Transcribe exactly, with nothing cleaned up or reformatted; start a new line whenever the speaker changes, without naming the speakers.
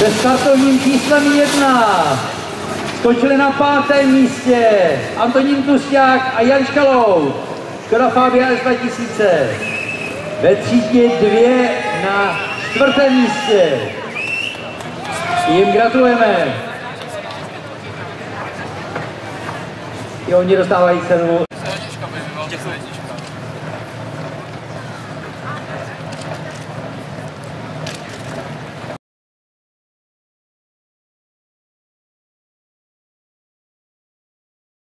se startovním číslem jedna. Skočili na pátém místě Antonín Tusťák a Jan Škalout. Škoda Fabia S dva tisíce. Ve třídě dvě na čtvrtém místě. Jim gratulujeme. I oni dostávají cenu.
Děkuji.